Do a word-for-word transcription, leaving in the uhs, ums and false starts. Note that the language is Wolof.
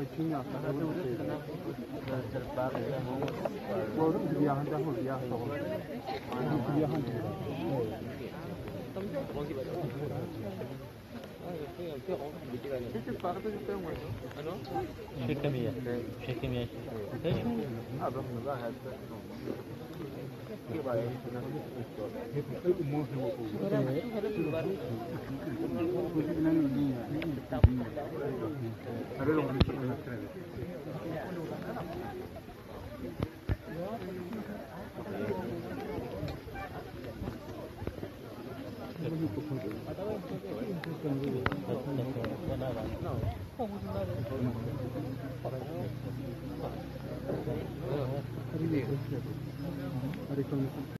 Petunia, well, dia handa ho dia so. Dia handa. Şekemiye. Şekemiye. No.